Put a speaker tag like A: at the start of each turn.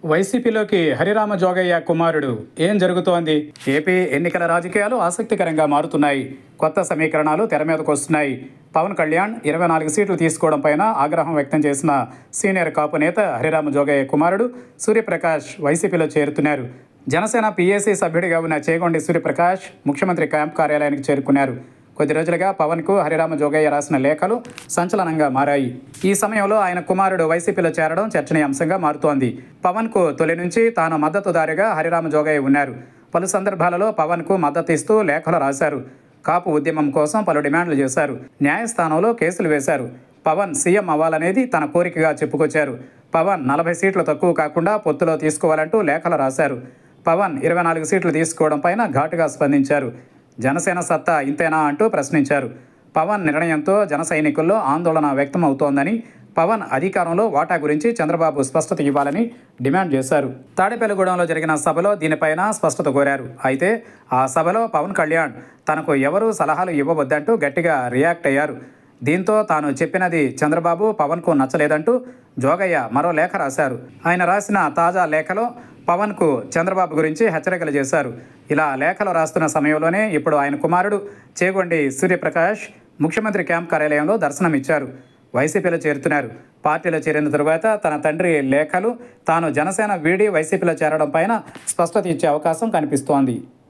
A: వైసీపీలోకి హరిరామ జోగయ్య కుమారుడు ఏం జరుగుతోంది? ఏపీ ఎన్నికల రాజకీయాలు ఆసక్తికరంగా మారుతున్నాయి. కొత్త సమీకరణాలు తెర మీదకు వస్తున్నాయి. పవన్ కళ్యాణ్ 24 సీట్లు తీసుకోవడం పైన ఆగ్రహం వ్యక్తం చేసిన సీనియర్ కాపు నేత హరిరామ జోగయ్య కుమారుడు సూర్యప్రకాష్ వైసీపీలో చేరుతున్నారు. జనసేన పీఏసీ సభ్యుడిగా ఉన్న చేగొండి సూర్యప్రకాష్ ముఖ్యమంత్రి క్యాంప్ కార్యాలయానికి చేరుకున్నారు. కొద్ది రోజులుగా పవన్కు హరిరామ జోగయ్య రాసిన లేఖలు సంచలనంగా మారాయి. ఈ సమయంలో ఆయన కుమారుడు వైసీపీలో చేరడం చర్చనీయాంశంగా మారుతోంది. పవన్కు తొలి నుంచి తాను మద్దతుదారుగా హరిరామ జోగయ్య ఉన్నారు. పలు సందర్భాలలో పవన్కు మద్దతు ఇస్తూ లేఖలు రాశారు. కాపు ఉద్యమం కోసం పలు డిమాండ్లు చేశారు. న్యాయస్థానంలో కేసులు వేశారు. పవన్ సీఎం అవ్వాలనేది తన కోరికగా చెప్పుకొచ్చారు. పవన్ 40 సీట్లు తక్కువ కాకుండా పొత్తులో తీసుకోవాలంటూ లేఖలు రాశారు. పవన్ 24 సీట్లు తీసుకోవడం పైన ఘాటుగా స్పందించారు. జనసేన సత్తా ఇంతేనా అంటూ ప్రశ్నించారు. పవన్ నిర్ణయంతో జన సైనికుల్లో ఆందోళన వ్యక్తం అవుతోందని, పవన్ అధికారంలో వాటా గురించి చంద్రబాబు స్పష్టత ఇవ్వాలని డిమాండ్ చేశారు. తాడేపల్లిగూడెంలో జరిగిన సభలో దీనిపైన స్పష్టత కోరారు. అయితే ఆ సభలో పవన్ కళ్యాణ్ తనకు ఎవరూ సలహాలు ఇవ్వవద్దంటూ గట్టిగా రియాక్ట్ అయ్యారు. దీంతో తాను చెప్పినది చంద్రబాబు పవన్కు నచ్చలేదంటూ జోగయ్య మరో లేఖ రాశారు. ఆయన రాసిన తాజా లేఖలో పవన్కు చంద్రబాబు గురించి హెచ్చరికలు చేశారు. ఇలా లేఖలు రాస్తున్న సమయంలోనే ఇప్పుడు ఆయన కుమారుడు చేగొండి సూర్యప్రకాష్ ముఖ్యమంత్రి క్యాంప్ కార్యాలయంలో దర్శనమిచ్చారు. వైసీపీలో చేరుతున్నారు. పార్టీలో చేరిన తరువాత తన తండ్రి లేఖలు తాను జనసేన వీడి వైసీపీలో చేరడం పైన స్పష్టత ఇచ్చే అవకాశం కనిపిస్తోంది.